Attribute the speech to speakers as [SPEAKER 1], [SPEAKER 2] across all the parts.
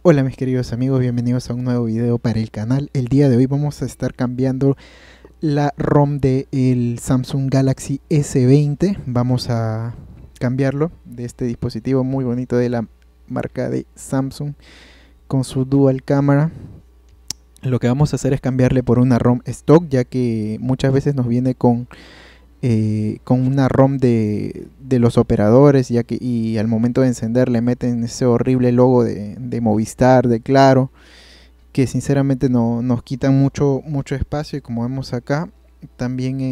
[SPEAKER 1] Hola mis queridos amigos, bienvenidos a un nuevo video para el canal. El día de hoy vamos a estar cambiando la ROM del Samsung Galaxy S20. Vamos a cambiarlo de este dispositivo muy bonito de la marca de Samsung con su dual cámara. Lo que vamos a hacer es cambiarle por una ROM stock, ya que muchas veces nos viene con una ROM de los operadores, ya que y al momento de encender le meten ese horrible logo de Movistar, de Claro, que sinceramente nos quitan mucho espacio. Y como vemos acá, también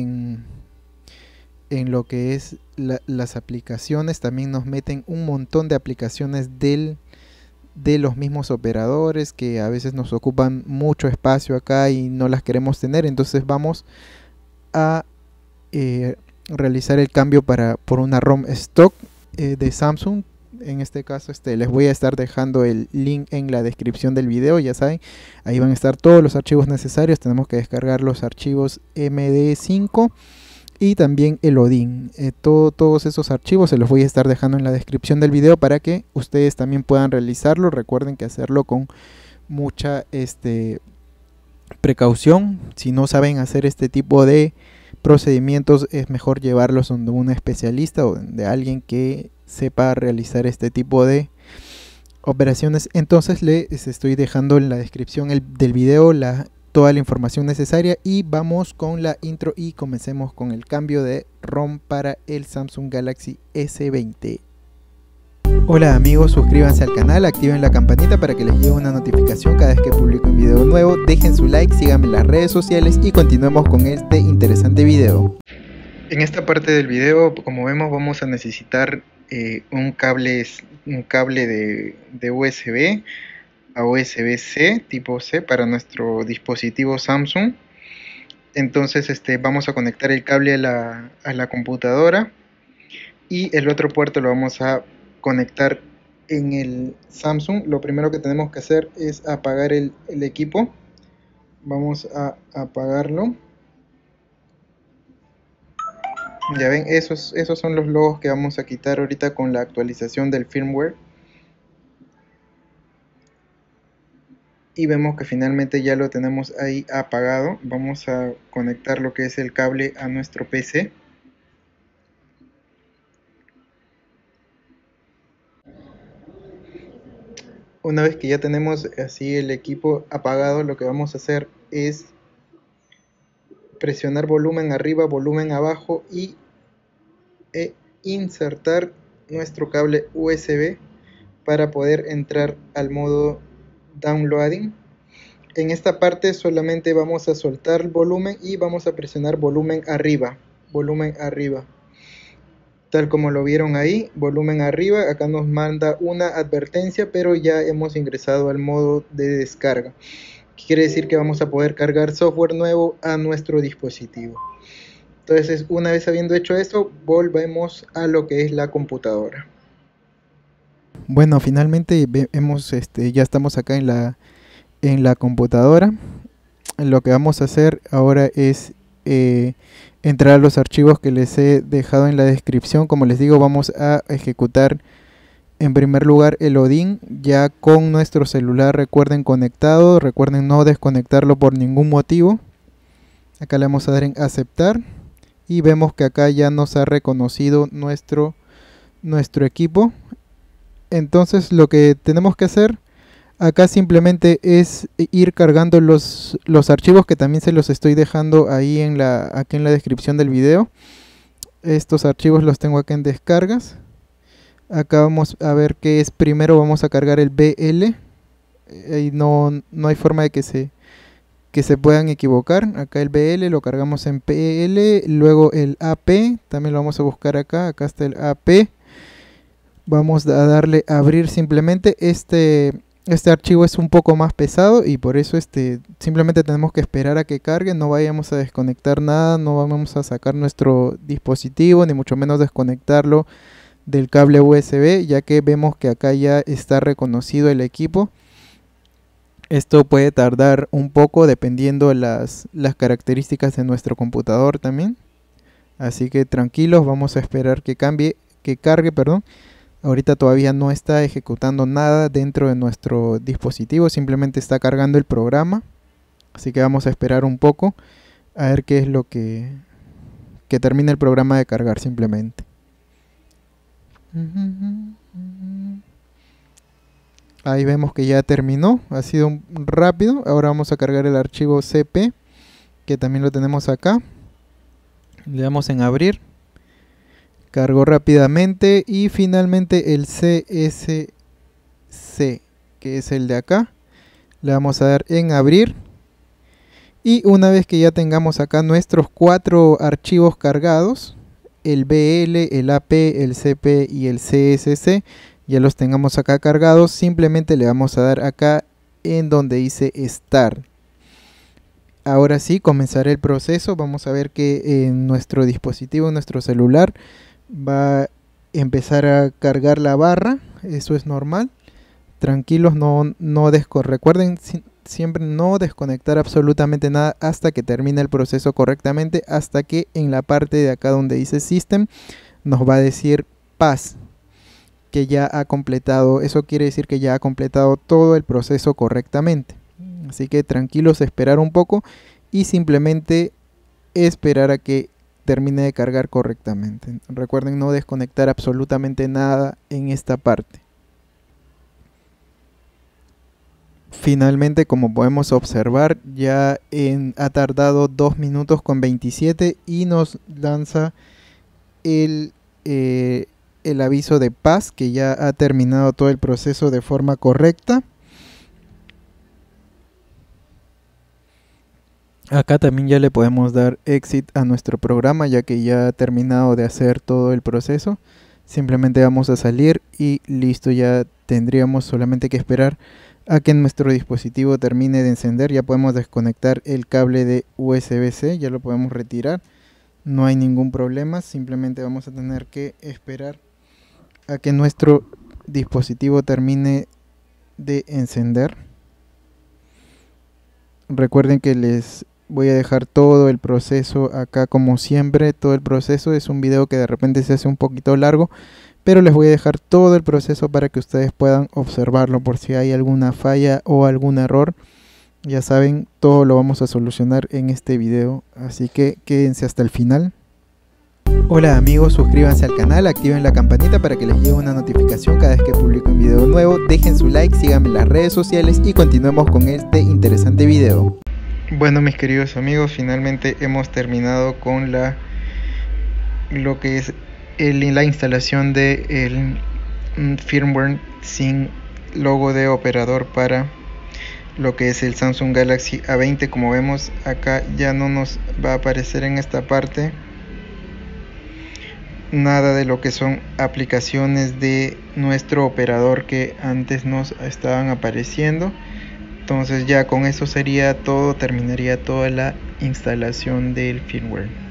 [SPEAKER 1] en lo que es las aplicaciones, también nos meten un montón de aplicaciones de los mismos operadores, que a veces nos ocupan mucho espacio acá y no las queremos tener. Entonces vamos a realizar el cambio por una ROM stock de Samsung. En este caso les voy a estar dejando el link en la descripción del video. Ya saben, ahí van a estar todos los archivos necesarios. Tenemos que descargar los archivos MD5 y también el Odin. Todos esos archivos se los voy a estar dejando en la descripción del video para que ustedes también puedan realizarlo. Recuerden que hacerlo con mucha precaución. Si no saben hacer este tipo de procedimientos, es mejor llevarlos donde un especialista o de alguien que sepa realizar este tipo de operaciones. Entonces les estoy dejando en la descripción del video toda la información necesaria, y vamos con la intro y comencemos con el cambio de ROM para el Samsung Galaxy S20. Hola amigos, suscríbanse al canal, activen la campanita para que les llegue una notificación cada vez que publique un video nuevo, dejen su like, síganme en las redes sociales y continuemos con este interesante video. En esta parte del video, como vemos, vamos a necesitar un cable de USB a USB-C tipo C para nuestro dispositivo Samsung. Entonces vamos a conectar el cable a la computadora, y el otro puerto lo vamos a conectar en el Samsung. Lo primero que tenemos que hacer es apagar el equipo. Vamos a apagarlo. Ya ven, esos son los logos que vamos a quitar ahorita con la actualización del firmware. Y vemos que finalmente ya lo tenemos ahí apagado. Vamos a conectar lo que es el cable a nuestro PC. Una vez que ya tenemos así el equipo apagado, lo que vamos a hacer es presionar volumen arriba, volumen abajo e insertar nuestro cable USB para poder entrar al modo downloading. En esta parte solamente vamos a soltar el volumen y vamos a presionar volumen arriba, tal como lo vieron ahí, volumen arriba. Acá nos manda una advertencia, pero ya hemos ingresado al modo de descarga. Quiere decir que vamos a poder cargar software nuevo a nuestro dispositivo. Entonces, una vez habiendo hecho esto, volvemos a lo que es la computadora. Bueno, finalmente ya estamos acá en la computadora. Lo que vamos a hacer ahora es entrar a los archivos que les he dejado en la descripción. Como les digo, vamos a ejecutar en primer lugar el Odin ya con nuestro celular, recuerden, conectado. Recuerden no desconectarlo por ningún motivo. Acá le vamos a dar en aceptar y vemos que acá ya nos ha reconocido nuestro equipo. Entonces lo que tenemos que hacer acá simplemente es ir cargando los archivos, que también se los estoy dejando ahí aquí en la descripción del video. Estos archivos los tengo acá en descargas. Acá vamos a ver qué es primero. Vamos a cargar el BL. Ahí no hay forma de que se puedan equivocar. Acá el BL lo cargamos en PL. Luego el AP también lo vamos a buscar acá. Acá está el AP. Vamos a darle a abrir simplemente. Este archivo es un poco más pesado y por eso simplemente tenemos que esperar a que cargue. No vayamos a desconectar nada, no vamos a sacar nuestro dispositivo, ni mucho menos desconectarlo del cable USB, ya que vemos que acá ya está reconocido el equipo. Esto puede tardar un poco dependiendo las características de nuestro computador también. Así que tranquilos, vamos a esperar que cargue, perdón. Ahorita todavía no está ejecutando nada dentro de nuestro dispositivo, simplemente está cargando el programa. Así que vamos a esperar un poco a ver qué es lo que termine el programa de cargar simplemente. Ahí vemos que ya terminó, ha sido rápido. Ahora vamos a cargar el archivo CP, que también lo tenemos acá. Le damos en abrir. Cargó rápidamente y finalmente el CSC, que es el de acá. Le vamos a dar en abrir. Y una vez que ya tengamos acá nuestros 4 archivos cargados, el BL, el AP, el CP y el CSC, ya los tengamos acá cargados, simplemente le vamos a dar acá en donde dice Start. Ahora sí, comenzará el proceso. Vamos a ver que en nuestro dispositivo, en nuestro celular, va a empezar a cargar la barra. Eso es normal. Tranquilos, recuerden siempre no desconectar absolutamente nada hasta que termine el proceso correctamente, hasta que en la parte de acá donde dice System nos va a decir Pass, que ya ha completado. Eso quiere decir que ya ha completado todo el proceso correctamente. Así que tranquilos, esperar un poco y simplemente esperar a que termine de cargar correctamente. Recuerden no desconectar absolutamente nada en esta parte. Finalmente, como podemos observar, ya ha tardado 2 minutos con 27 y nos lanza el aviso de paz, que ya ha terminado todo el proceso de forma correcta. Acá también ya le podemos dar exit a nuestro programa, ya que ya ha terminado de hacer todo el proceso. Simplemente vamos a salir y listo, ya tendríamos solamente que esperar a que nuestro dispositivo termine de encender. Ya podemos desconectar el cable de USB-C, ya lo podemos retirar, no hay ningún problema. Simplemente vamos a tener que esperar a que nuestro dispositivo termine de encender. Recuerden que les voy a dejar todo el proceso acá como siempre. Todo el proceso es un video que de repente se hace un poquito largo, pero les voy a dejar todo el proceso para que ustedes puedan observarlo por si hay alguna falla o algún error. Ya saben, todo lo vamos a solucionar en este video, así que quédense hasta el final. Hola amigos, suscríbanse al canal, activen la campanita para que les llegue una notificación cada vez que publico un video nuevo. Dejen su like, síganme en las redes sociales y continuemos con este interesante video. Bueno, mis queridos amigos, finalmente hemos terminado con lo que es la instalación de el firmware sin logo de operador para lo que es el Samsung Galaxy A20. Como vemos acá, ya no nos va a aparecer en esta parte nada de lo que son aplicaciones de nuestro operador que antes nos estaban apareciendo. Entonces ya con eso sería todo, terminaría toda la instalación del firmware.